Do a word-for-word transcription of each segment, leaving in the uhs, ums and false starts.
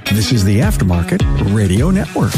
This is the Aftermarket Radio Network.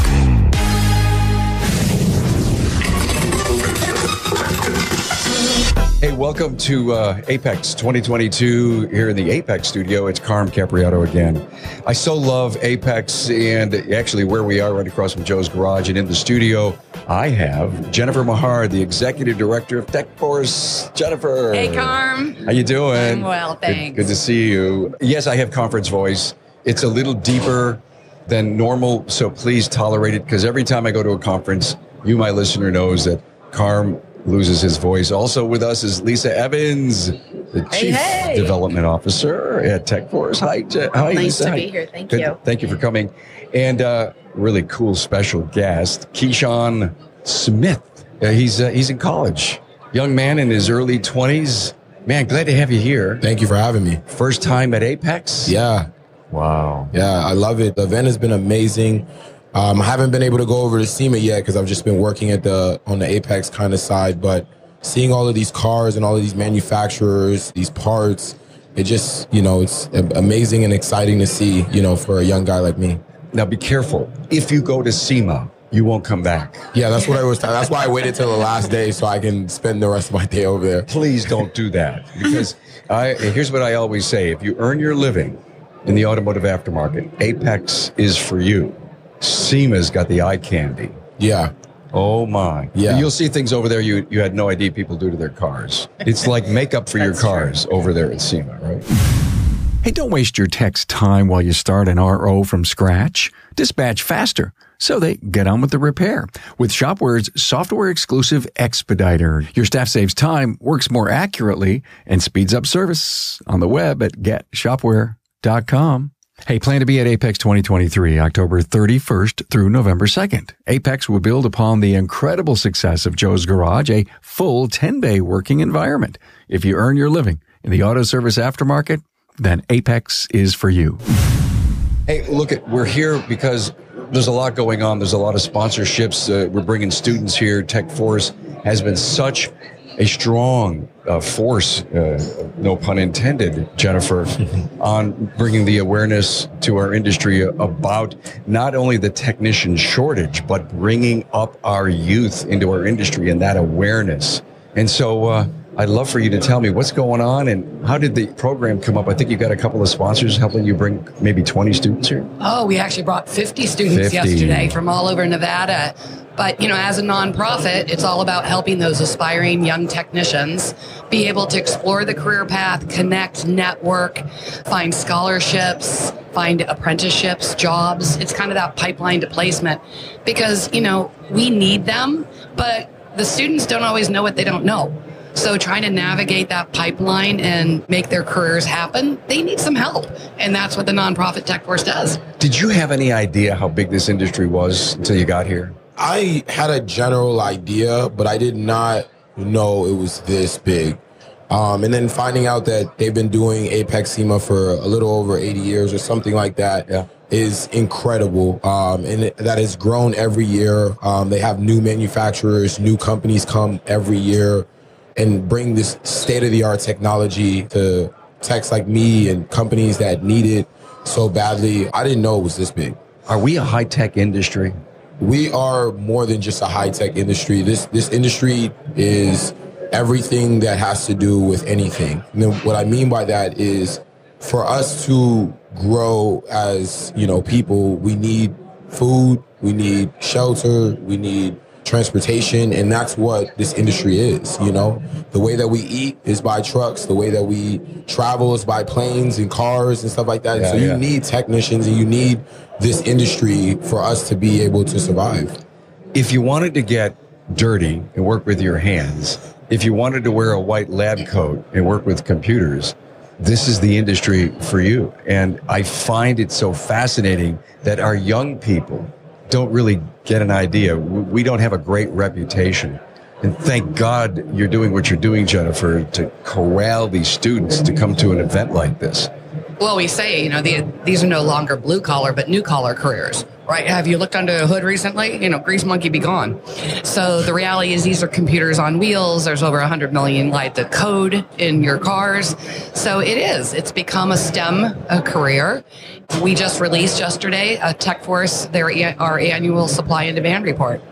Hey, welcome to uh, Apex twenty twenty-two here in the Apex studio. It's Carm Capriotto again. I so love Apex, and actually where we are right across from Joe's Garage, and in the studio I have Jennifer Mahar, the Executive Director of TechForce. Jennifer. Hey, Carm. How you doing? I'm well, thanks. Good, good to see you. Yes, I have conference voice. It's a little deeper than normal, so please tolerate it, because every time I go to a conference, you, my listener, knows that Carm loses his voice. Also with us is Lisa Evans, the Chief hey, hey. Development Officer at TechForce. Hi, Je- hi, nice Lisa. to Hi. be here. Thank Good. you. Thank you for coming. And uh, really cool special guest, Keyshawn Smith. Uh, he's uh, he's in college, young man in his early twenties. Man, glad to have you here. Thank you for having me. First time at Apex? Yeah. Wow. Yeah, I love it. The event has been amazing. Um, I haven't been able to go over to SEMA yet because I've just been working at the on the Apex kind of side. But seeing all of these cars and all of these manufacturers, these parts, it just, you know, it's amazing and exciting to see, you know, for a young guy like me. Now, be careful. If you go to SEMA, you won't come back. Yeah, that's what I was. That's why I waited till the last day so I can spend the rest of my day over there. Please don't do that, because I, here's what I always say: if you earn your living in the automotive aftermarket, Apex is for you. SEMA's got the eye candy. Yeah. Oh my. Yeah. You'll see things over there you you had no idea people do to their cars. It's like makeup for your cars true. Over there at SEMA, right? Hey, don't waste your tech's time while you start an R O from scratch. Dispatch faster so they get on with the repair. With Shopware's software-exclusive Expediter, your staff saves time, works more accurately, and speeds up service on the web at get shopware dot com. Hey, plan to be at Apex twenty twenty-three, October thirty-first through November second. Apex will build upon the incredible success of Joe's Garage, a full ten-bay working environment. If you earn your living in the auto service aftermarket, then Apex is for you. Hey, look, at we're here because there's a lot going on. There's a lot of sponsorships. Uh, we're bringing students here. TechForce has been such a strong uh, force, uh, no pun intended, Jennifer, on bringing the awareness to our industry about not only the technician shortage, but bringing up our youth into our industry and that awareness. And so uh, I'd love for you to tell me what's going on and how did the program come up? I think you've got a couple of sponsors helping you bring maybe twenty students here. Oh, we actually brought fifty students fifty yesterday from all over Nevada. But, you know, as a nonprofit, it's all about helping those aspiring young technicians be able to explore the career path, connect, network, find scholarships, find apprenticeships, jobs. It's kind of that pipeline to placement because, you know, we need them, but the students don't always know what they don't know. So trying to navigate that pipeline and make their careers happen, they need some help. And that's what the nonprofit TechForce does. Did you have any idea how big this industry was until you got here? I had a general idea, but I did not know it was this big. Um, and then finding out that they've been doing Apex SEMA for a little over eighty years or something like that yeah. is incredible. Um, and it, that has grown every year. Um, they have new manufacturers, new companies come every year and bring this state-of-the-art technology to techs like me and companies that need it so badly. I didn't know it was this big. Are we a high-tech industry? We are more than just a high-tech industry. This this industry is everything that has to do with anything. And then what I mean by that is for us to grow as, you know, people, we need food, we need shelter, we need transportation, and that's what this industry is, you know? The way that we eat is by trucks, the way that we travel is by planes and cars and stuff like that. Yeah, so you yeah. need technicians and you need this industry for us to be able to survive. If you wanted to get dirty and work with your hands, if you wanted to wear a white lab coat and work with computers, this is the industry for you. And I find it so fascinating that our young people don't really get an idea. We don't have a great reputation. And thank God you're doing what you're doing, Jennifer, to corral these students to come to an event like this. Well, we say, you know, the, these are no longer blue collar, but new collar careers, right? Have you looked under the hood recently? You know, grease monkey be gone. So the reality is these are computers on wheels. There's over one hundred million lines of code in your cars. So it is. It's become a STEM a career. We just released yesterday a TechForce, their, our annual supply and demand report.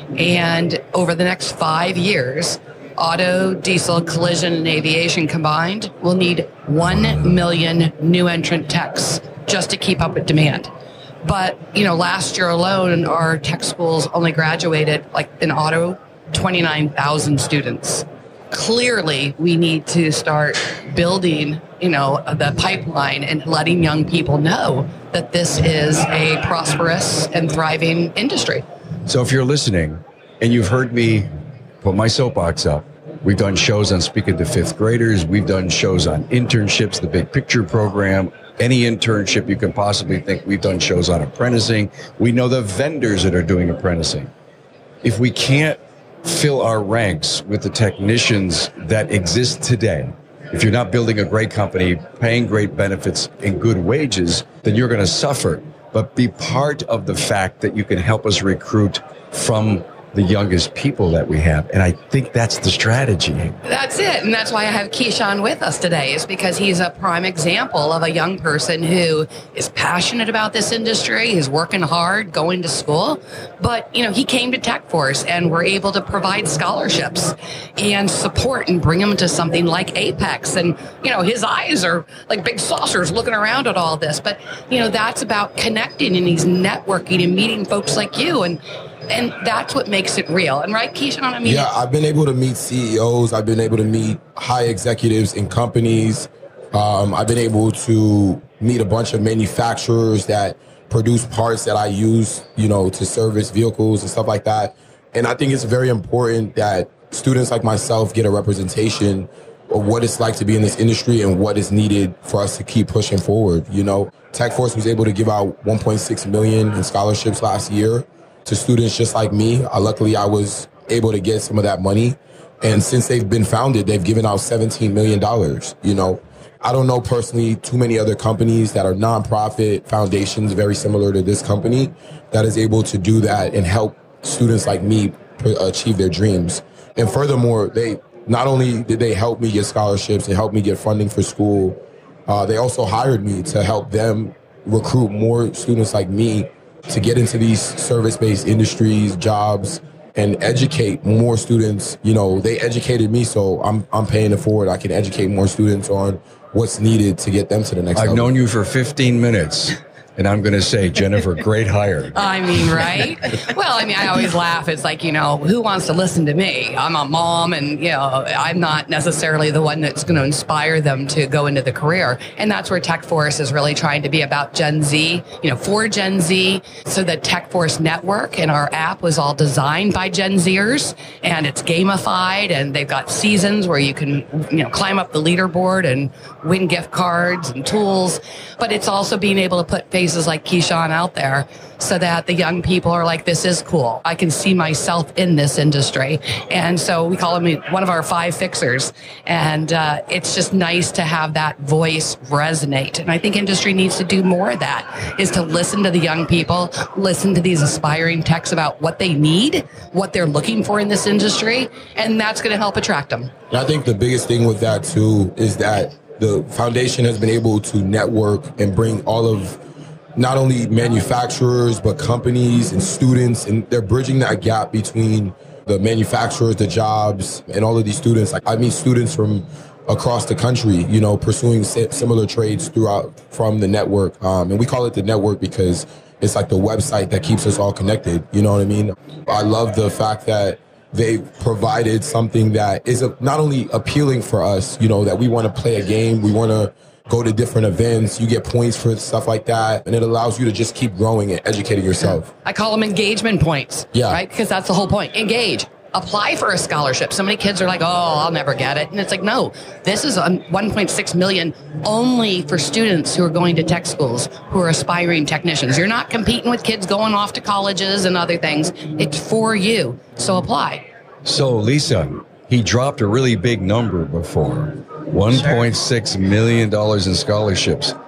And over the next five years, auto, diesel, collision, and aviation combined will need one million new entrant techs just to keep up with demand. But, you know, last year alone, our tech schools only graduated, like in auto, twenty-nine thousand students. Clearly, we need to start building, you know, the pipeline and letting young people know that this is a prosperous and thriving industry. So if you're listening and you've heard me put my soapbox up, we've done shows on speaking to fifth graders. We've done shows on internships, the Big Picture program, any internship you can possibly think. We've done shows on apprenticing. We know the vendors that are doing apprenticing. If we can't fill our ranks with the technicians that exist today, if you're not building a great company, paying great benefits and good wages, then you're going to suffer. But be part of the fact that you can help us recruit from the youngest people that we have. And I think that's the strategy. That's it. And that's why I have Keyshawn with us today, is because he's a prime example of a young person who is passionate about this industry. He's working hard, going to school. But, you know, he came to TechForce and we're able to provide scholarships and support and bring him to something like Apex. And, you know, his eyes are like big saucers looking around at all this. But, you know, that's about connecting, and he's networking and meeting folks like you. And And that's what makes it real. And right, Keyshawn? I mean, yeah, I've been able to meet C E Os. I've been able to meet high executives in companies. Um, I've been able to meet a bunch of manufacturers that produce parts that I use, you know, to service vehicles and stuff like that. And I think it's very important that students like myself get a representation of what it's like to be in this industry and what is needed for us to keep pushing forward. You know, TechForce was able to give out one point six million dollars in scholarships last year to students just like me. Uh, luckily, I was able to get some of that money. And since they've been founded, they've given out seventeen million dollars. You know, I don't know personally too many other companies that are nonprofit foundations very similar to this company that is able to do that and help students like me pr- achieve their dreams. And furthermore, they not only did they help me get scholarships and help me get funding for school, uh, they also hired me to help them recruit more students like me to get into these service-based industries, jobs, and educate more students. You know, they educated me, so I'm I'm paying it forward. I can educate more students on what's needed to get them to the next I've level. known you for fifteen minutes. And I'm going to say, Jennifer, great hire. I mean, right? Well, I mean, I always laugh. It's like, you know, who wants to listen to me? I'm a mom, and, you know, I'm not necessarily the one that's going to inspire them to go into the career. And that's where TechForce is really trying to be about Gen Z, you know, for Gen Z. So the TechForce network and our app was all designed by Gen Zers, and it's gamified, and they've got seasons where you can, you know, climb up the leaderboard and win gift cards and tools. But it's also being able to put faces like Keyshawn out there so that the young people are like, this is cool. I can see myself in this industry. And so we call him one of our five fixers. And uh, it's just nice to have that voice resonate. And I think industry needs to do more of that, is to listen to the young people, listen to these aspiring techs about what they need, what they're looking for in this industry. And that's going to help attract them. And I think the biggest thing with that, too, is that the foundation has been able to network and bring all of not only manufacturers, but companies and students, and they're bridging that gap between the manufacturers, the jobs, and all of these students. Like, I meet students from across the country, you know, pursuing similar trades throughout from the network. Um, and we call it the network because it's like the website that keeps us all connected. You know what I mean? I love the fact that they provided something that is a, not only appealing for us, you know, that we want to play a game, we want to go to different events, you get points for stuff like that, and it allows you to just keep growing and educating yourself. I call them engagement points, yeah. Right? Because that's the whole point. Engage. Apply for a scholarship. So many kids are like, oh, I'll never get it. And it's like, no, this is one point six million only for students who are going to tech schools, who are aspiring technicians. You're not competing with kids going off to colleges and other things. It's for you. So apply. So, Lisa, he dropped a really big number before. one point six million dollars in scholarships.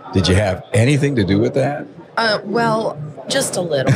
Did you have anything to do with that? Uh, well, just a little.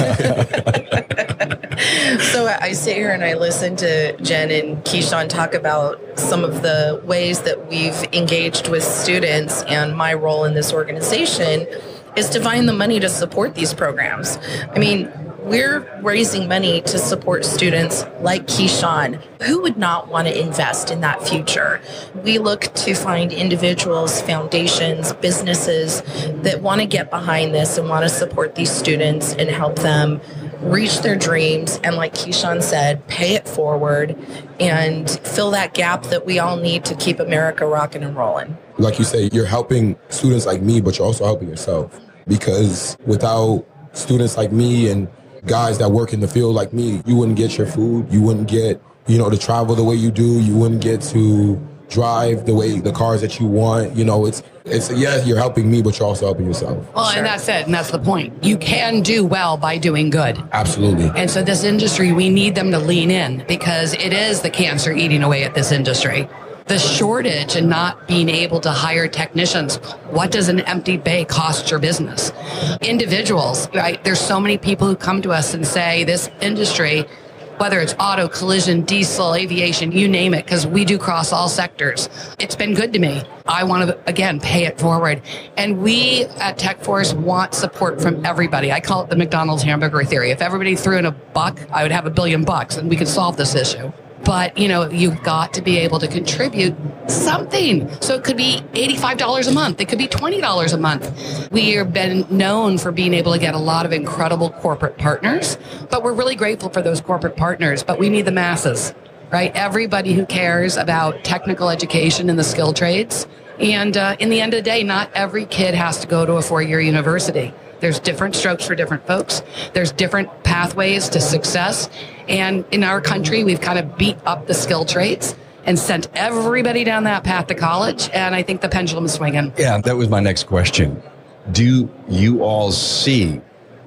So I sit here and I listen to Jen and Keyshawn talk about some of the ways that we've engaged with students, and my role in this organization is to find the money to support these programs. I mean, we're raising money to support students like Keyshawn. Who would not want to invest in that future? We look to find individuals, foundations, businesses that want to get behind this and want to support these students and help them reach their dreams. And like Keyshawn said, pay it forward and fill that gap that we all need to keep America rocking and rolling. Like you say, you're helping students like me, but you're also helping yourself. Because without students like me and guys that work in the field like me, you wouldn't get your food, you wouldn't get, you know, to travel the way you do, you wouldn't get to drive the way the cars that you want. You know, it's it's yeah, you're helping me, but you're also helping yourself. Well, sure. And that's it, and that's the point. You can do well by doing good. Absolutely. And so this industry, we need them to lean in, because it is the cancer eating away at this industry. The shortage and not being able to hire technicians. What does an empty bay cost your business? Individuals, right? There's so many people who come to us and say this industry, whether it's auto, collision, diesel, aviation, you name it, because we do cross all sectors. It's been good to me. I want to, again, pay it forward. And we at TechForce want support from everybody. I call it the McDonald's hamburger theory. If everybody threw in a buck, I would have a billion bucks and we could solve this issue. But, you know, you've got to be able to contribute something. So it could be eighty-five dollars a month. It could be twenty dollars a month. We have been known for being able to get a lot of incredible corporate partners, but we're really grateful for those corporate partners. But we need the masses, right? Everybody who cares about technical education and the skill trades. And uh, in the end of the day, not every kid has to go to a four-year university. There's different strokes for different folks. There's different pathways to success. And in our country, we've kind of beat up the skill trades and sent everybody down that path to college. And I think the pendulum is swinging. Yeah, that was my next question. Do you all see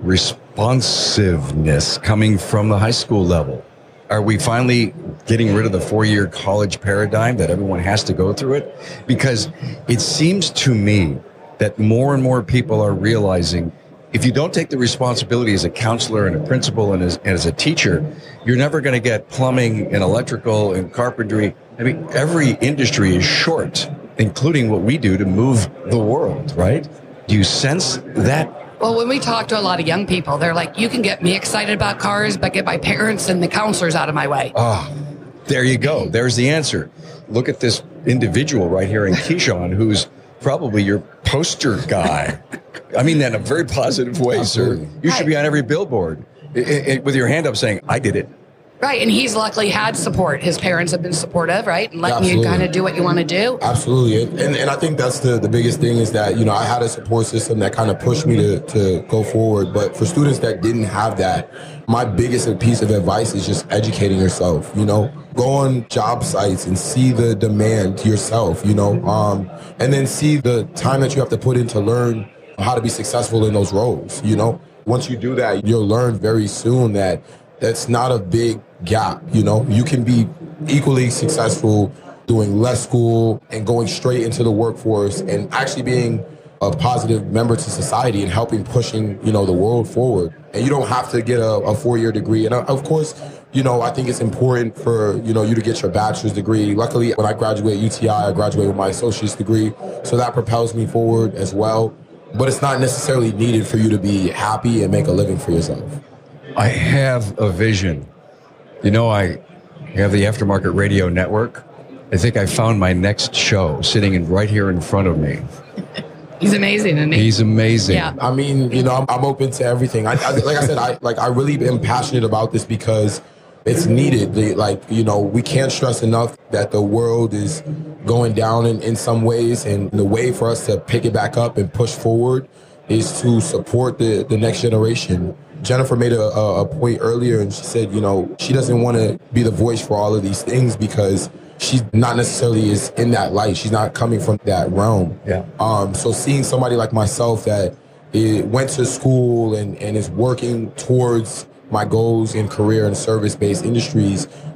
responsiveness coming from the high school level? Are we finally getting rid of the four-year college paradigm that everyone has to go through it? Because it seems to me that more and more people are realizing if you don't take the responsibility as a counselor and a principal and as, and as a teacher, you're never going to get plumbing and electrical and carpentry. I mean, every industry is short, including what we do to move the world, right? Do you sense that? Well, when we talk to a lot of young people, they're like, you can get me excited about cars, but get my parents and the counselors out of my way. Oh, there you go. There's the answer. Look at this individual right here in Keyshawn, who's probably your poster guy. I mean that in a very positive way, Absolutely. Sir. You right. should be on every billboard it, it, with your hand up saying, I did it. Right, and he's luckily had support. His parents have been supportive, right? And letting Absolutely. You kind of do what you want to do. Absolutely. And and I think that's the, the biggest thing is that, you know, I had a support system that kind of pushed me to, to go forward. But for students that didn't have that, my biggest piece of advice is just educating yourself, you know. Go on job sites and see the demand yourself, you know, um, and then see the time that you have to put in to learn how to be successful in those roles, you know. Once you do that, you'll learn very soon that that's not a big gap, you know. You can be equally successful doing less school and going straight into the workforce and actually being a positive member to society and helping pushing, you know, the world forward. And you don't have to get a, a four-year degree. And of course, you know, I think it's important for, you know, you to get your bachelor's degree. Luckily, when I graduated U T I, I graduated with my associate's degree. So that propels me forward as well. But it's not necessarily needed for you to be happy and make a living for yourself. I have a vision. You know, I have the Aftermarket Radio Network. I think I found my next show sitting in right here in front of me. He's amazing, isn't he? He's amazing. Yeah. I mean, you know, I'm, I'm open to everything. I, I, like I said, I like I really am passionate about this because it's needed. The, like, you know, we can't stress enough that the world is going down in, in some ways, and the way for us to pick it back up and push forward is to support the, the next generation. Jennifer made a, a point earlier, and she said, you know, she doesn't want to be the voice for all of these things because she's not necessarily is in that light. She's not coming from that realm. Yeah. Um. So seeing somebody like myself that it went to school and, and is working towards my goals in career and service-based industries,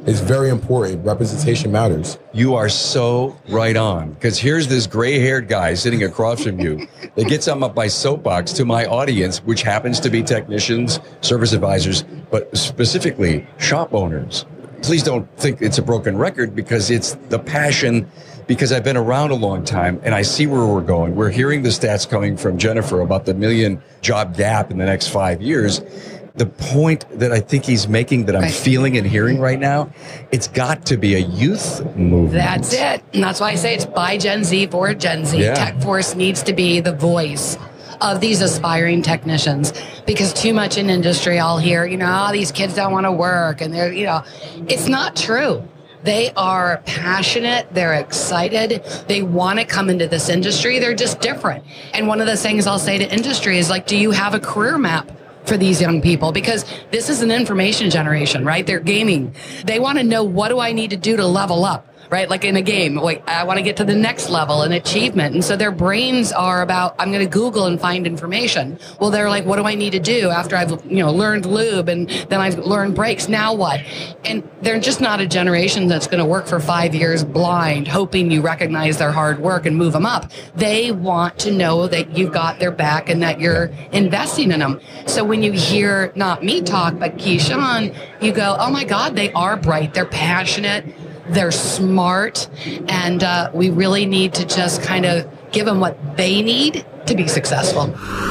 It's very important. Representation matters. You are so right on. Because here's this gray-haired guy sitting across from you that gets on my soapbox to my audience, which happens to be technicians, service advisors, but specifically shop owners. Please don't think it's a broken record, because it's the passion, because I've been around a long time and I see where we're going. We're hearing the stats coming from Jennifer about the million job gap in the next five years. The point that I think he's making, that I'm right. feeling and hearing right now, it's got to be a youth movement. That's it. And that's why I say it's by Gen Z for Gen Z. Yeah. TechForce needs to be the voice of these aspiring technicians, because too much in industry I'll hear, you know, oh, these kids don't want to work, and they're, you know, it's not true. They are passionate. They're excited. They want to come into this industry. They're just different. And one of the things I'll say to industry is, like, do you have a career map for these young people? Because this is an information generation, right? They're gaming. They want to know, what do I need to do to level up? Right? Like in a game, like I want to get to the next level and achievement. And so their brains are about, I'm going to Google and find information. Well, they're like, what do I need to do after I've, you know, learned lube and then I've learned brakes? Now what? And they're just not a generation that's going to work for five years blind, hoping you recognize their hard work and move them up. They want to know that you've got their back and that you're investing in them. So when you hear, not me talk, but Keyshawn, you go, oh my God, they are bright. They're passionate. They're smart, and uh, we really need to just kind of give them what they need to be successful.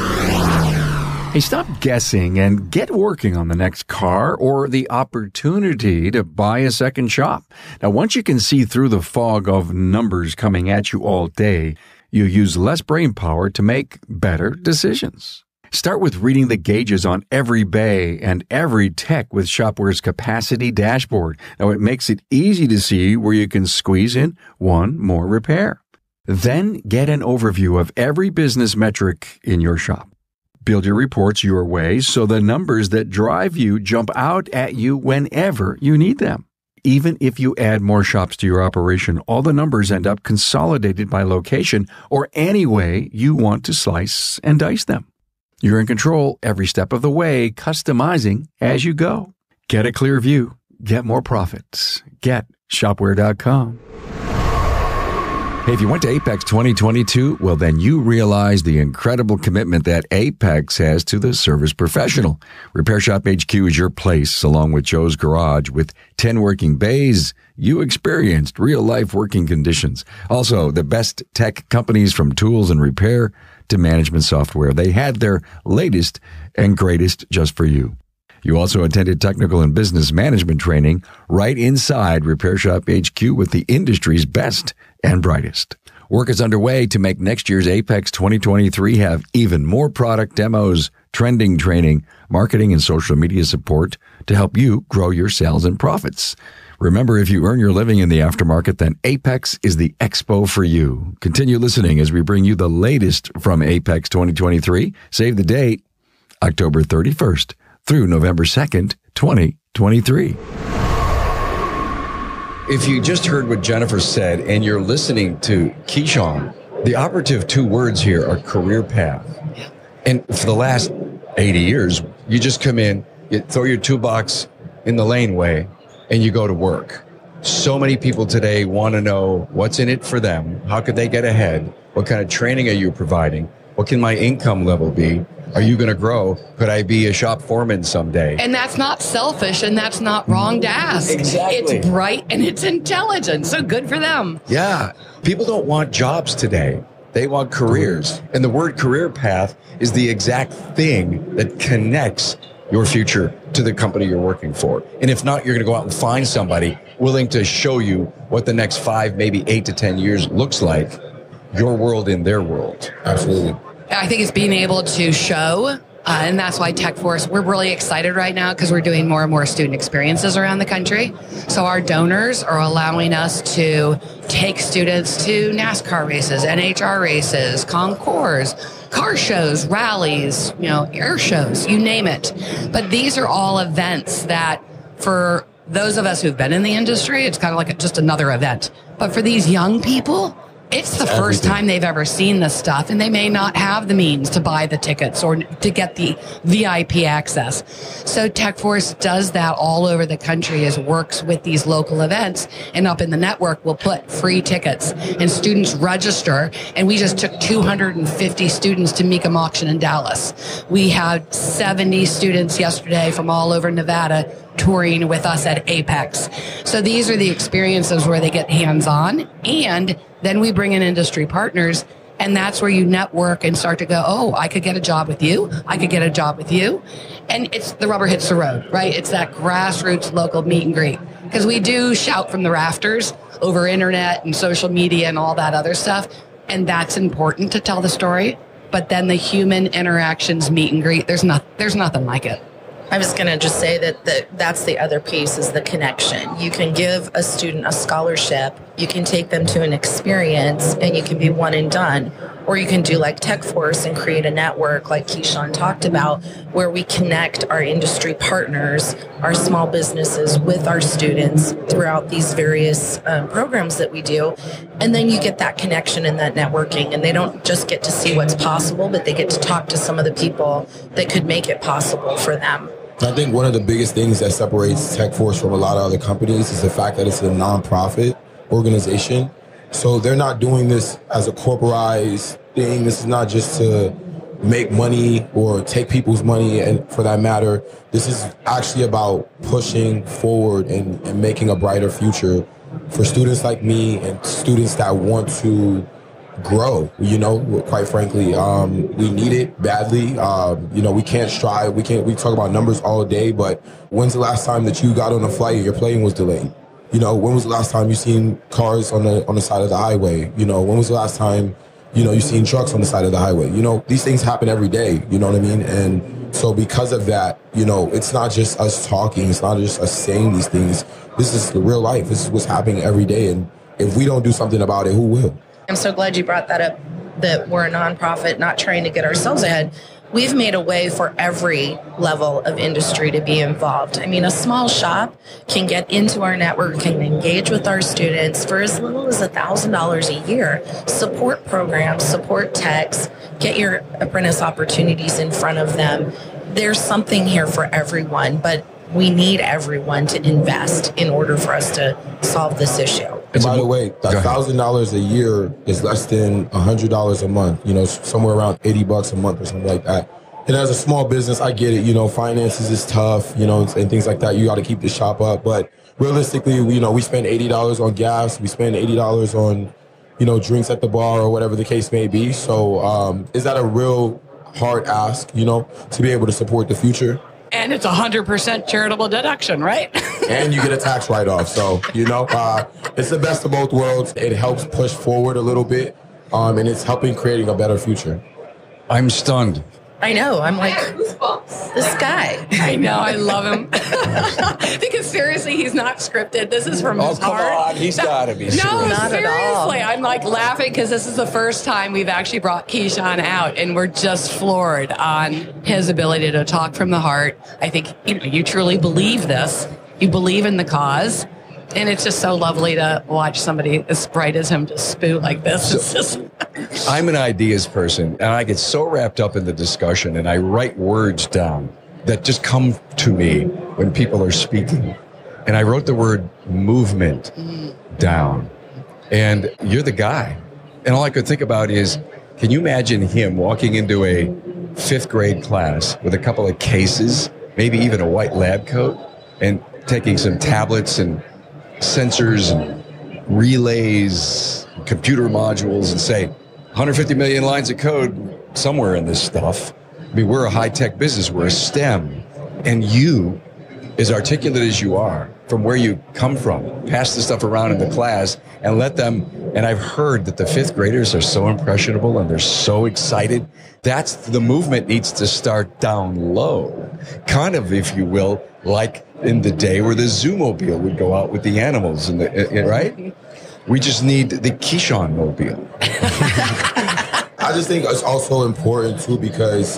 Hey, stop guessing and get working on the next car or the opportunity to buy a second shop. Now, once you can see through the fog of numbers coming at you all day, you use less brain power to make better decisions. Start with reading the gauges on every bay and every tech with Shopware's capacity dashboard. Now, it makes it easy to see where you can squeeze in one more repair. Then get an overview of every business metric in your shop. Build your reports your way so the numbers that drive you jump out at you whenever you need them. Even if you add more shops to your operation, all the numbers end up consolidated by location or any way you want to slice and dice them. You're in control every step of the way, customizing as you go. Get a clear view. Get more profits. Get Shopware dot com. Hey, if you went to Apex twenty twenty-two, well, then you realize the incredible commitment that Apex has to the service professional. Repair Shop H Q is your place, along with Joe's Garage. With ten working bays, you experienced real-life working conditions. Also, the best tech companies, from tools and repair to management software. They had their latest and greatest just for you. You also attended technical and business management training right inside Repair Shop H Q with the industry's best and brightest. Work is underway to make next year's Apex twenty twenty-three have even more product demos, trending training, marketing, and social media support to help you grow your sales and profits. Remember, if you earn your living in the aftermarket, then Apex is the expo for you. Continue listening as we bring you the latest from Apex twenty twenty-three. Save the date, October thirty-first through November second, twenty twenty-three. If you just heard what Jennifer said and you're listening to Keyshawn, the operative two words here are career path. And for the last eighty years, you just come in, you throw your toolbox in the laneway, and you go to work. So many people today want to know what's in it for them. How could they get ahead? What kind of training are you providing? What can my income level be? Are you going to grow? Could I be a shop foreman someday? And that's not selfish, and that's not wrong to ask. Exactly. It's bright and it's intelligent, so good for them. Yeah. People don't want jobs today. They want careers. And the word career path is the exact thing that connects your future to the company you're working for. And if not, you're going to go out and find somebody willing to show you what the next five, maybe eight to ten years looks like, your world in their world. Absolutely. I think it's being able to show, uh, and that's why TechForce, we're really excited right now because we're doing more and more student experiences around the country. So our donors are allowing us to take students to NASCAR races, N H R races, concours, car shows, rallies, you know, air shows, you name it. But these are all events that, for those of us who've been in the industry, it's kind of like just another event. But for these young people, It's the It's first everything. time they've ever seen this stuff, and they may not have the means to buy the tickets or to get the V I P access. So TechForce does that all over the country, as works with these local events, and up in the network we'll put free tickets and students register. And we just took two hundred fifty students to Mecum Auction in Dallas. We had seventy students yesterday from all over Nevada touring with us at Apex. So these are the experiences where they get hands-on, and then we bring in industry partners, and that's where you network and start to go, oh, I could get a job with you. I could get a job with you. And it's the rubber hits the road, right? It's that grassroots local meet and greet. Because we do shout from the rafters over internet and social media and all that other stuff. And that's important to tell the story. But then the human interactions meet and greet, there's not, there's nothing like it. I was going to just say that the, that's the other piece, is the connection. You can give a student a scholarship, you can take them to an experience, and you can be one and done. Or you can do like TechForce and create a network like Keyshawn talked about, where we connect our industry partners, our small businesses with our students throughout these various um, programs that we do. And then you get that connection and that networking, and they don't just get to see what's possible, but they get to talk to some of the people that could make it possible for them. I think one of the biggest things that separates TechForce from a lot of other companies is the fact that it's a nonprofit organization. So they're not doing this as a corporatized thing. This is not just to make money or take people's money, and for that matter, this is actually about pushing forward and, and making a brighter future for students like me and students that want to grow, you know, quite frankly. Um, we need it badly. Um, you know, we can't strive. We can't, we talk about numbers all day, but when's the last time that you got on a flight and your plane was delayed? You know, when was the last time you seen cars on the on the side of the highway? You know, when was the last time, you know, you seen trucks on the side of the highway? You know, these things happen every day, you know what I mean? And so because of that, you know, it's not just us talking, it's not just us saying these things. This is the real life. This is what's happening every day. And if we don't do something about it, who will? I'm so glad you brought that up, that we're a nonprofit, not trying to get ourselves ahead. We've made a way for every level of industry to be involved. I mean, a small shop can get into our network, can engage with our students for as little as one thousand dollars a year, support programs, support techs, get your apprentice opportunities in front of them. There's something here for everyone, but we need everyone to invest in order for us to solve this issue. And by the way, a thousand dollars a year is less than a hundred dollars a month. You know, somewhere around eighty bucks a month or something like that. And as a small business, I get it. You know, finances is tough. You know, and things like that. You got to keep the shop up. But realistically, you know, we spend eighty dollars on gas. We spend eighty dollars on, you know, drinks at the bar or whatever the case may be. So, um, is that a real hard ask? You know, to be able to support the future? And it's a one hundred percent charitable deduction, right? And you get a tax write-off. So, you know, uh, it's the best of both worlds. It helps push forward a little bit, um, and it's helping creating a better future. I'm stunned. I know. I'm like, this guy. I know. I love him. Because seriously, he's not scripted. This is from Oh, his come heart. on. He's No, got to be No, serious. Not at all. seriously. I'm like laughing because this is the first time we've actually brought Keyshawn out, and we're just floored on his ability to talk from the heart. I think you know, you truly believe this. You believe in the cause. And it's just so lovely to watch somebody as bright as him just spew like this. It's just I'm an ideas person, and I get so wrapped up in the discussion, and I write words down that just come to me when people are speaking. And I wrote the word movement down. And you're the guy. And all I could think about is, can you imagine him walking into a fifth grade class with a couple of cases, maybe even a white lab coat, and taking some tablets and sensors and relays, computer modules, and say, one hundred fifty million lines of code somewhere in this stuff. I mean, we're a high-tech business. We're a STEM. And you, as articulate as you are, from where you come from, pass the stuff around in the class and let them, and I've heard that the fifth graders are so impressionable and they're so excited. That's, the movement needs to start down low. Kind of, if you will, like in the day where the Zoomobile would go out with the animals, and the, right? We just need the Keyshawn mobile. I just think it's also important too, because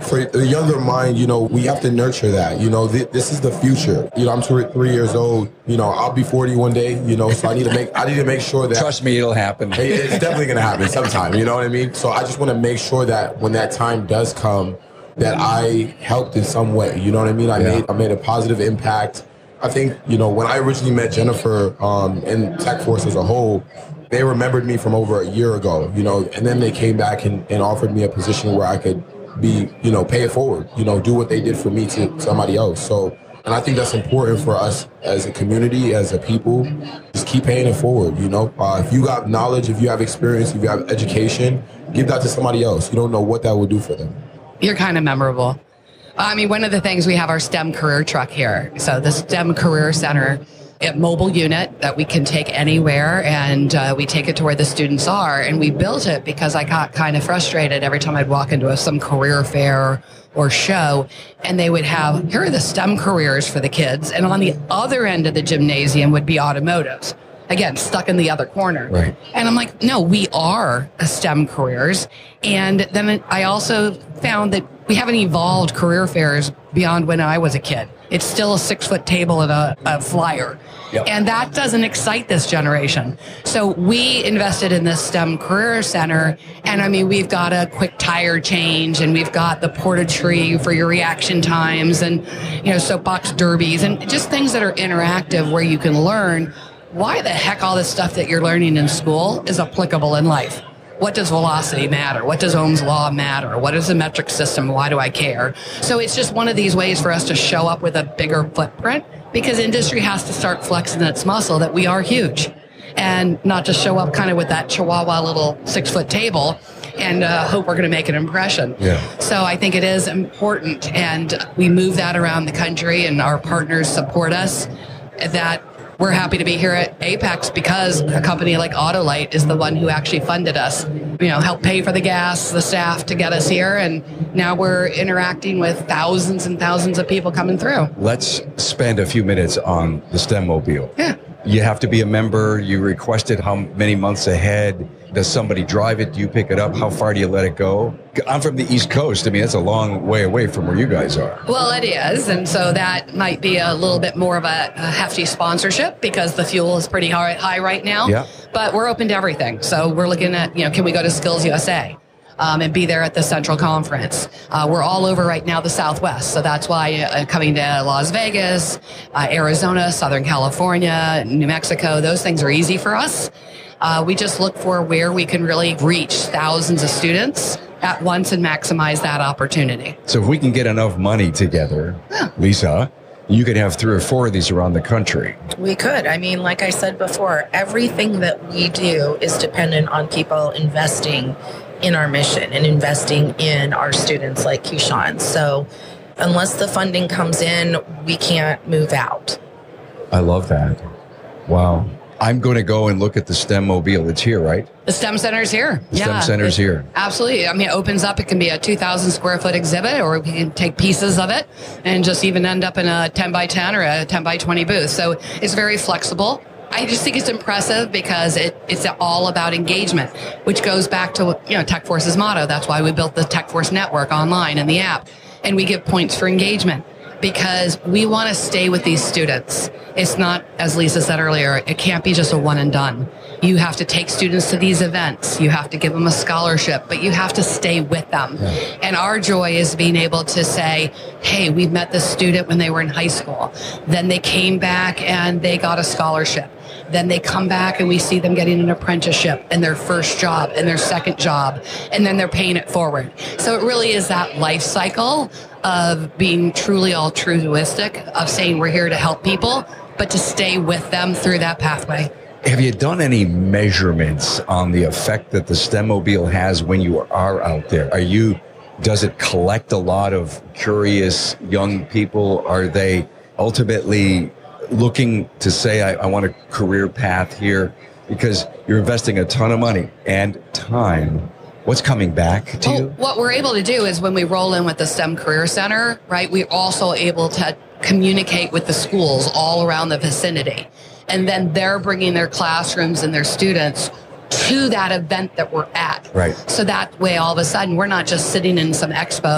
for the younger mind, you know, we have to nurture that. You know, th- this is the future. You know, I'm twenty-three years old. You know, I'll be forty one day. You know, so I need to make I need to make sure that. Trust me, it'll happen. It's definitely going to happen sometime. You know what I mean? So I just want to make sure that when that time does come, that I helped in some way. You know what I mean? I Yeah. made I made a positive impact. I think, you know, when I originally met Jennifer um, and Tech Force as a whole, they remembered me from over a year ago, you know, and then they came back and, and offered me a position where I could be, you know, pay it forward, you know, do what they did for me to somebody else. So, and I think that's important for us as a community, as a people, just keep paying it forward, you know. Uh, if you got knowledge, if you have experience, if you have education, give that to somebody else. You don't know what that will do for them. You're kind of memorable. I mean, one of the things, we have our STEM career truck here. So the STEM Career Center, a mobile unit that we can take anywhere, and uh, we take it to where the students are. And we built it because I got kind of frustrated every time I'd walk into a, some career fair or show, and they would have, here are the STEM careers for the kids. And on the other end of the gymnasium would be automotives. Again, stuck in the other corner. Right. And I'm like, no, we are a STEM careers. And then I also found that we haven't evolved career fairs beyond when I was a kid. It's still a six foot table and a, a flyer. Yep. And that doesn't excite this generation. So we invested in this STEM Career Center. And I mean, we've got a quick tire change, and we've got the porta tree for your reaction times, and, you know, soapbox derbies, and just things that are interactive where you can learn why the heck all this stuff that you're learning in school is applicable in life. What does velocity matter? What does Ohm's law matter? What is the metric system? Why do I care? So it's just one of these ways for us to show up with a bigger footprint, because industry has to start flexing its muscle that we are huge, and not just show up kind of with that chihuahua little six foot table and uh, hope we're going to make an impression. Yeah. So I think it is important, and we move that around the country, and our partners support us, that we're happy to be here at Apex because a company like Autolite is the one who actually funded us, you know, helped pay for the gas, the staff to get us here. And now we're interacting with thousands and thousands of people coming through. Let's spend a few minutes on the STEM Mobile. Yeah. You have to be a member. You request it how many months ahead? Does somebody drive it? Do you pick it up? How far do you let it go? I'm from the East Coast. I mean, that's a long way away from where you guys are. Well, it is. And so that might be a little bit more of a, a hefty sponsorship, because the fuel is pretty high, high right now. Yeah. But we're open to everything. So we're looking at, you know, can we go to Skills U S A? Um, and be there at the Central Conference. Uh, we're all over right now the Southwest, so that's why uh, coming to Las Vegas, uh, Arizona, Southern California, New Mexico, those things are easy for us. Uh, we just look for where we can really reach thousands of students at once and maximize that opportunity. So if we can get enough money together, Yeah. Lisa, you could have three or four of these around the country. We could. I mean, like I said before, everything that we do is dependent on people investing in our mission and investing in our students like Keyshawn. So unless the funding comes in, we can't move out. I love that. Wow. I'm going to go and look at the STEM Mobile. It's here, right? The STEM Center's here. The STEM Center's it- here. Absolutely. I mean, it opens up. It can be a two thousand square foot exhibit, or we can take pieces of it and just even end up in a ten by ten or a ten by twenty booth. So it's very flexible. I just think it's impressive because it, it's all about engagement, which goes back to, you know, Tech Force's motto. That's why we built the Tech Force Network online and the app. And we give points for engagement, because we want to stay with these students. It's not, as Lisa said earlier, it can't be just a one and done. You have to take students to these events. You have to give them a scholarship, but you have to stay with them. Yeah. And our joy is being able to say, hey, we met this student when they were in high school. Then they came back and they got a scholarship. Then they come back and we see them getting an apprenticeship and their first job and their second job, and then they're paying it forward. So it really is that life cycle of being truly altruistic, of saying we're here to help people, but to stay with them through that pathway. Have you done any measurements on the effect that the STEM Mobile has when you are out there? Are you, does it collect a lot of curious young people? Are they ultimately looking to say, I, I want a career path here? Because you're investing a ton of money and time. What's coming back to well, you? What we're able to do is when we roll in with the STEM Career Center, right, we're also able to communicate with the schools all around the vicinity. And then they're bringing their classrooms and their students to that event that we're at. Right. So that way, all of a sudden, we're not just sitting in some expo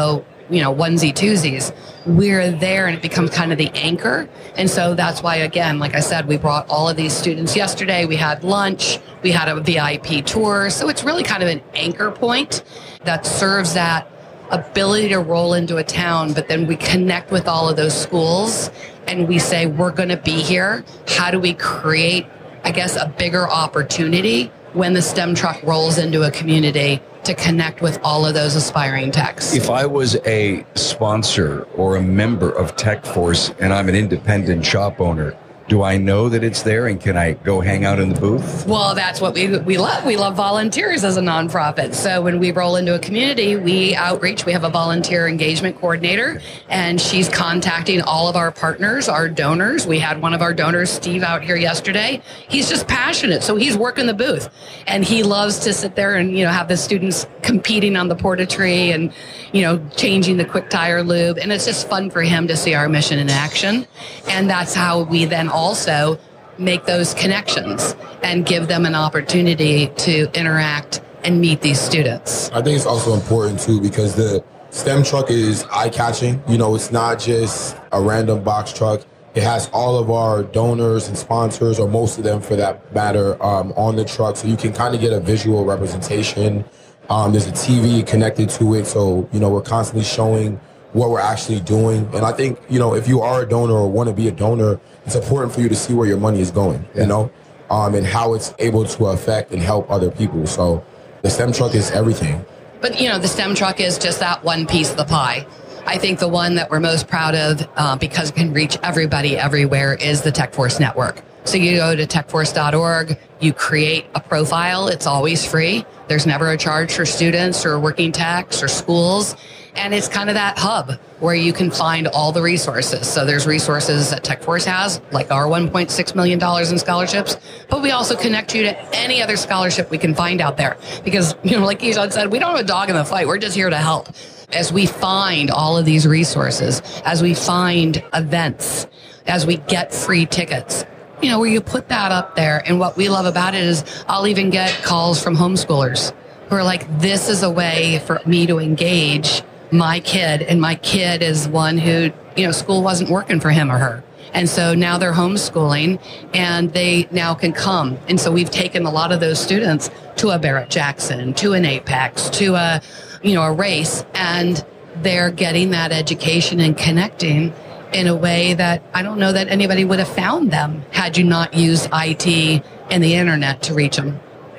you know, onesie twosies. We're there and it becomes kind of the anchor. And so that's why, again, like I said, we brought all of these students yesterday. We had lunch, we had a V I P tour. So it's really kind of an anchor point that serves that ability to roll into a town, but then we connect with all of those schools and we say, we're going to be here. How do we create, I guess, a bigger opportunity when the STEM truck rolls into a community to connect with all of those aspiring techs? If I was a sponsor or a member of Tech Force and I'm an independent shop owner, do I know that it's there and can I go hang out in the booth? Well, that's what we we love. We love volunteers as a nonprofit. So when we roll into a community, we outreach. We have a volunteer engagement coordinator, and she's contacting all of our partners, our donors. We had one of our donors, Steve, out here yesterday. He's just passionate, so he's working the booth, and he loves to sit there and, you know, have the students competing on the porta-tree and, you know, changing the quick tire lube, and it's just fun for him to see our mission in action. And that's how we then also make those connections and give them an opportunity to interact and meet these students. I think it's also important too because the STEM truck is eye-catching. You know, it's not just a random box truck. It has all of our donors and sponsors, or most of them for that matter, um, on the truck, so you can kind of get a visual representation. Um, there's a T V connected to it, so, you know, we're constantly showing what we're actually doing. And I think, you know, if you are a donor or want to be a donor, it's important for you to see where your money is going, yeah. you know, um, and how it's able to affect and help other people. So the STEM truck is everything. But, you know, the STEM truck is just that one piece of the pie. I think the one that we're most proud of, uh, because it can reach everybody everywhere, is the Tech Force Network. So you go to tech force dot org, you create a profile. It's always free. There's never a charge for students or working techs or schools. And it's kind of that hub where you can find all the resources. So there's resources that Tech Force has, like our one point six million dollars in scholarships, but we also connect you to any other scholarship we can find out there. Because, you know, like Keyshawn said, we don't have a dog in the fight. We're just here to help. As we find all of these resources, as we find events, as we get free tickets, you know, where you put that up there. And what we love about it is I'll even get calls from homeschoolers who are like, this is a way for me to engage my kid. And my kid is one who, you know, school wasn't working for him or her. And so now they're homeschooling and they now can come. And so we've taken a lot of those students to a Barrett Jackson, to an Apex, to a, you know, a race, and they're getting that education and connecting in a way that I don't know that anybody would have found them had you not used I T and the internet to reach them.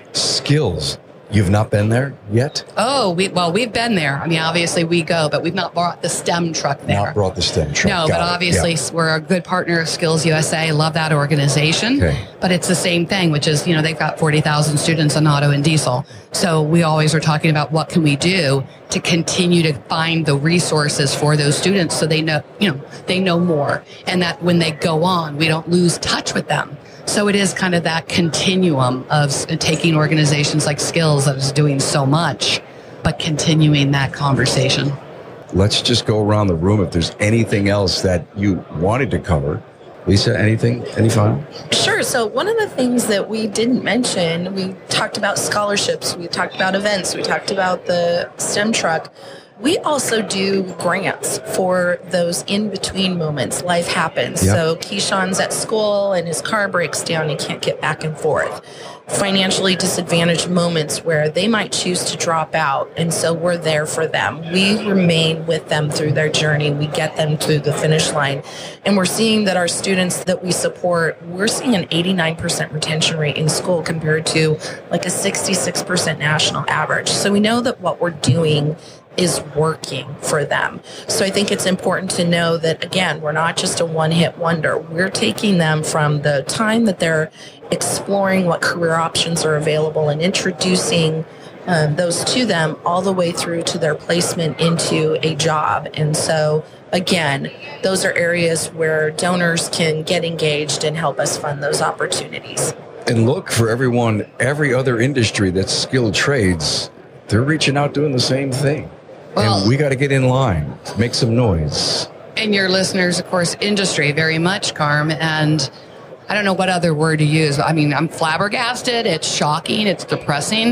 Skills. You've not been there yet? Oh, we, well, we've been there. I mean, obviously we go, but we've not brought the STEM truck there. Not brought the STEM truck. No, Got but it. obviously yeah. we're a good partner of Skills U S A. Love that organization. Okay. But it's the same thing, which is, you know, they've got forty thousand students on auto and diesel. So we always are talking about what can we do to continue to find the resources for those students so they know, you know, they know more. And that when they go on, we don't lose touch with them. So it is kind of that continuum of taking organizations like Skills that is doing so much, but continuing that conversation. Let's just go around the room if there's anything else that you wanted to cover. Lisa, anything? Any final? Sure. So one of the things that we didn't mention, we talked about scholarships, we talked about events, we talked about the STEM truck. We also do grants for those in-between moments. Life happens. Yep. So Keyshawn's at school and his car breaks down. He can't get back and forth. Financially disadvantaged moments where they might choose to drop out. And so we're there for them. We remain with them through their journey. We get them to the finish line. And we're seeing that our students that we support, we're seeing an eighty-nine percent retention rate in school compared to like a sixty-six percent national average. So we know that what we're doing is working for them. So I think it's important to know that, again, we're not just a one-hit wonder. We're taking them from the time that they're exploring what career options are available and introducing um, those to them all the way through to their placement into a job. And so, again, those are areas where donors can get engaged and help us fund those opportunities. And look, for everyone, every other industry that's skilled trades, they're reaching out doing the same thing. Well, and we got to get in line, make some noise. And your listeners, of course, industry very much, Carm. And I don't know what other word to use. I mean, I'm flabbergasted. It's shocking. It's depressing.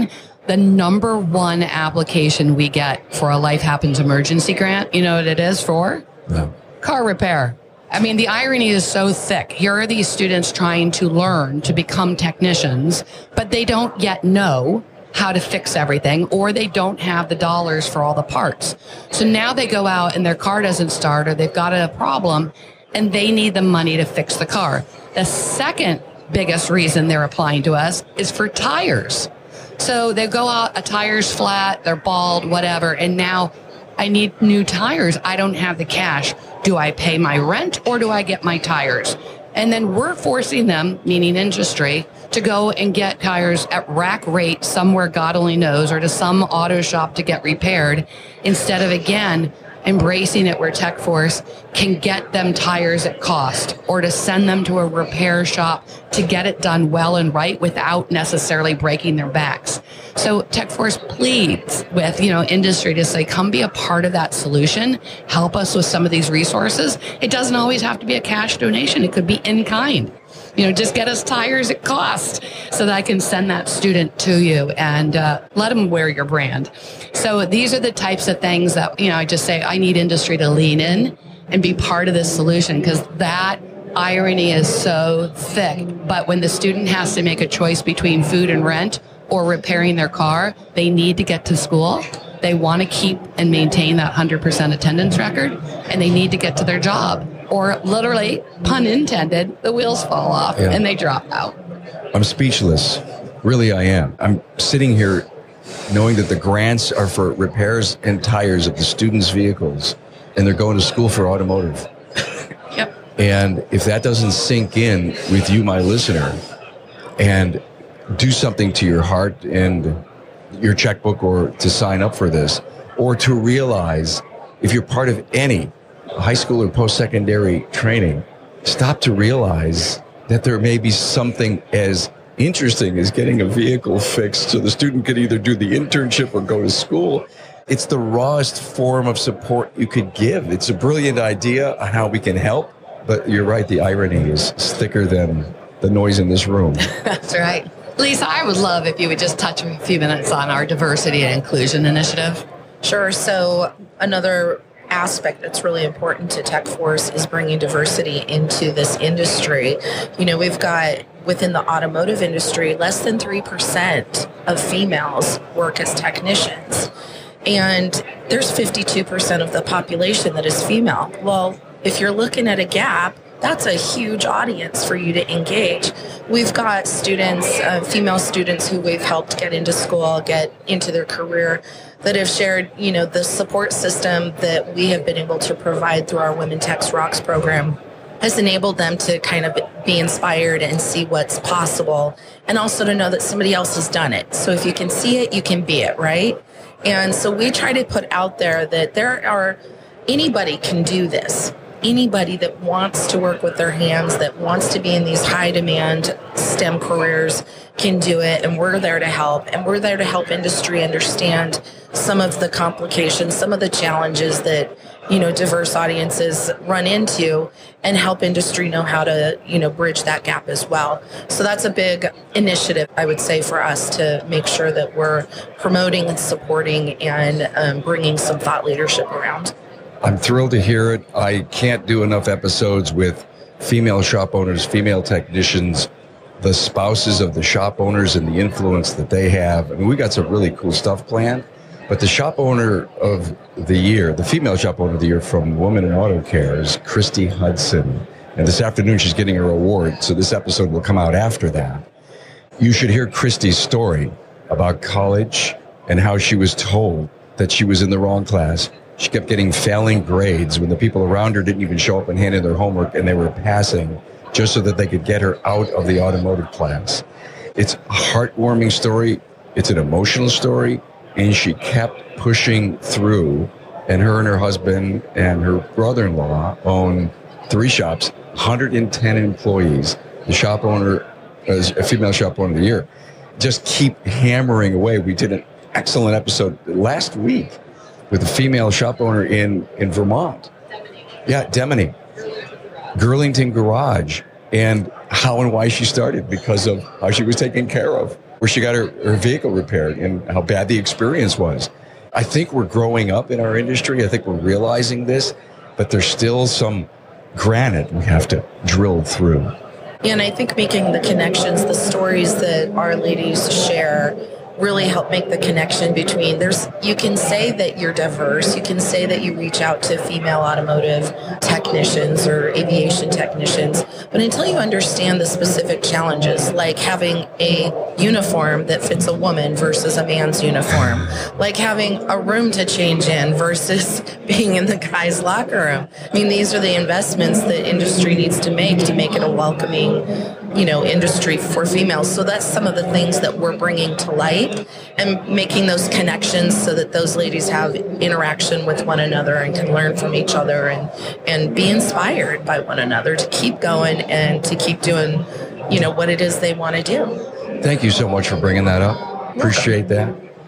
the number one application we get for a Life Happens emergency grant, you know what it is for? No. Car repair. I mean, the irony is so thick. Here are these students trying to learn to become technicians, but they don't yet know how to fix everything, or they don't have the dollars for all the parts. So now they go out and their car doesn't start, or they've got a problem, and they need the money to fix the car. The second biggest reason they're applying to us is for tires. So they go out, a tire's flat, they're bald, whatever, and now I need new tires. I don't have the cash. Do I pay my rent or do I get my tires? And then we're forcing them, meaning industry, to go and get tires at rack rate somewhere God only knows, or to some auto shop to get repaired, instead of, again, embracing it where TechForce can get them tires at cost, or to send them to a repair shop to get it done well and right without necessarily breaking their backs. So TechForce pleads with, you know, industry to say, come be a part of that solution. Help us with some of these resources. It doesn't always have to be a cash donation. It could be in kind. You know, just get us tires at cost so that I can send that student to you and uh, let them wear your brand. So these are the types of things that, you know, I just say I need industry to lean in and be part of this solution, because that irony is so thick. But when the student has to make a choice between food and rent or repairing their car, they need to get to school. They want to keep and maintain that one hundred percent attendance record, and they need to get to their job. Or literally, pun intended, the wheels fall off yeah. and they drop out. I'm speechless. Really, I am. I'm sitting here knowing that the grants are for repairs and tires of the students' vehicles, and they're going to school for automotive. Yep. And if that doesn't sink in with you, my listener, and do something to your heart and your checkbook, or to sign up for this, or to realize if you're part of any high school or post-secondary training, stop to realize that there may be something as interesting as getting a vehicle fixed so the student could either do the internship or go to school. It's the rawest form of support you could give. It's a brilliant idea on how we can help, but you're right, the irony is thicker than the noise in this room. That's right. Lisa, I would love if you would just touch a few minutes on our diversity and inclusion initiative. Sure. So another aspect that's really important to TechForce is bringing diversity into this industry. You know, we've got within the automotive industry, less than three percent of females work as technicians. And there's fifty-two percent of the population that is female. Well, if you're looking at a gap, that's a huge audience for you to engage. We've got students, uh, female students who we've helped get into school, get into their career, that have shared, you know, the support system that we have been able to provide through our Women Techs Rocks program has enabled them to kind of be inspired and see what's possible, and also to know that somebody else has done it. So if you can see it, you can be it, right? And so we try to put out there that there are, anybody can do this. Anybody that wants to work with their hands, that wants to be in these high demand STEM careers can do it, and we're there to help. And we're there to help industry understand some of the complications, some of the challenges that, you know, diverse audiences run into, and help industry know how to, you know, bridge that gap as well. So that's a big initiative, I would say, for us to make sure that we're promoting and supporting and um, bringing some thought leadership around. I'm thrilled to hear it. I can't do enough episodes with female shop owners, female technicians, the spouses of the shop owners, and the influence that they have. I mean, we got some really cool stuff planned, but the shop owner of the year, the female shop owner of the year from Women in Auto Care is Christy Hudson. And this afternoon she's getting her award, so this episode will come out after that. You should hear Christy's story about college and how she was told that she was in the wrong class. She kept getting failing grades when the people around her didn't even show up and hand in their homework, and they were passing just so that they could get her out of the automotive class. It's a heartwarming story. It's an emotional story. And she kept pushing through. And her and her husband and her brother-in-law own three shops, one hundred ten employees. The shop owner, as a female shop owner of the year, just keep hammering away. We did an excellent episode last week with a female shop owner in, in Vermont. Yeah, Demony. Girlington Garage, and how and why she started, because of how she was taken care of. where she got her, her vehicle repaired and how bad the experience was. I think we're growing up in our industry. I think we're realizing this, but there's still some granite we have to drill through. Yeah, and I think making the connections, the stories that our ladies share really help make the connection between there's you can say that you're diverse, you can say that you reach out to female automotive technicians or aviation technicians, but until you understand the specific challenges, like having a uniform that fits a woman versus a man's uniform, like having a room to change in versus being in the guy's locker room. I mean, these are the investments that industry needs to make to make it a welcoming, you know, industry for females. So that's some of the things that we're bringing to light and making those connections so that those ladies have interaction with one another and can learn from each other and, and be inspired by one another to keep going and to keep doing, you know, what it is they want to do. Thank you so much for bringing that up. Appreciate that.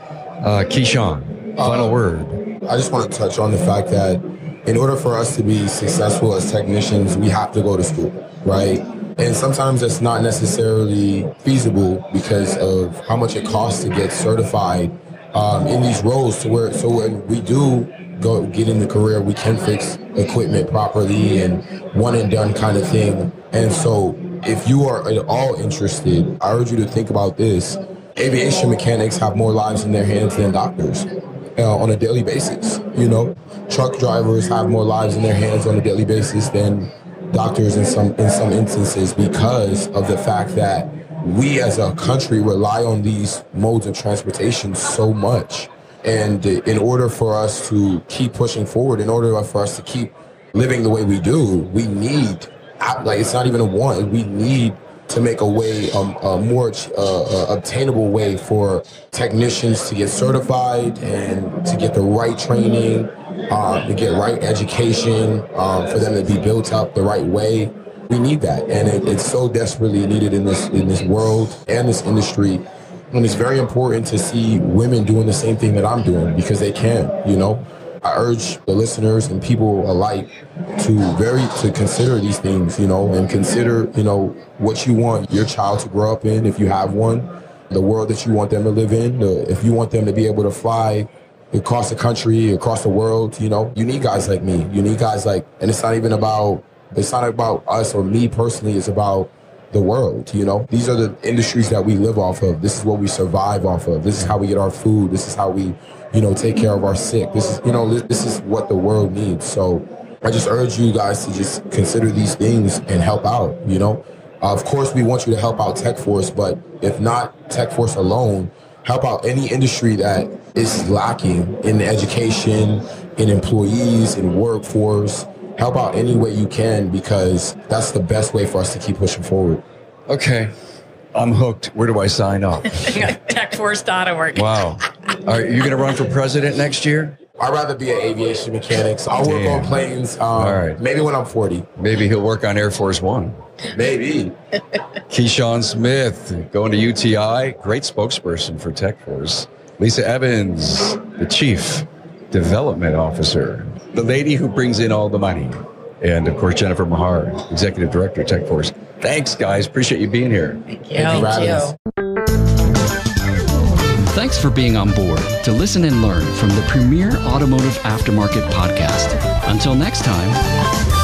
Uh, Keyshawn, final uh, word. I just want to touch on the fact that in order for us to be successful as technicians, we have to go to school, right? And sometimes it's not necessarily feasible because of how much it costs to get certified um, in these roles. To where, so when we do go get in the career, we can fix equipment properly and one and done kind of thing. And so if you are at all interested, I urge you to think about this. Aviation mechanics have more lives in their hands than doctors uh, on a daily basis. You know, truck drivers have more lives in their hands on a daily basis than doctors in some in some instances, because of the fact that we as a country rely on these modes of transportation so much. And in order for us to keep pushing forward, in order for us to keep living the way we do, we need, like, it's not even a want, we need to make a way, um, a more uh, obtainable way for technicians to get certified and to get the right training, uh, to get right education, um, for them to be built up the right way. We need that, and it, it's so desperately needed in this in this world and this industry. And it's very important to see women doing the same thing that I'm doing, because they can, you know. I urge the listeners and people alike to very to consider these things, you know, and consider, you know, what you want your child to grow up in, if you have one, the world that you want them to live in, the, if you want them to be able to fly across the country, across the world, you know, you need guys like me. You need guys like, and it's not even about, it's not about us or me personally, it's about the world, you know. These are the industries that we live off of. This is what we survive off of. This is how we get our food. This is how we, you know, take care of our sick. This is, you know, this, this is what the world needs. So I just urge you guys to just consider these things and help out, you know. Uh, of course, we want you to help out TechForce, but if not TechForce alone, help out any industry that is lacking in education, in employees, in workforce. Help out any way you can, because that's the best way for us to keep pushing forward. Okay. I'm hooked. Where do I sign up? tech force dot org. Wow. Are you going to run for president next year? I'd rather be an aviation mechanic. So I'll Damn. work on planes. Um, All right. Maybe when I'm forty. Maybe he'll work on Air Force One. Maybe. Keyshawn Smith, going to U T I. Great spokesperson for TechForce. Lisa Evans, the Chief Development Officer. The lady who brings in all the money. And, of course, Jennifer Mahar, Executive Director of TechForce. Thanks, guys. Appreciate you being here. Thank you. Thank you. Thanks for being on board to listen and learn from the premier automotive aftermarket podcast. Until next time.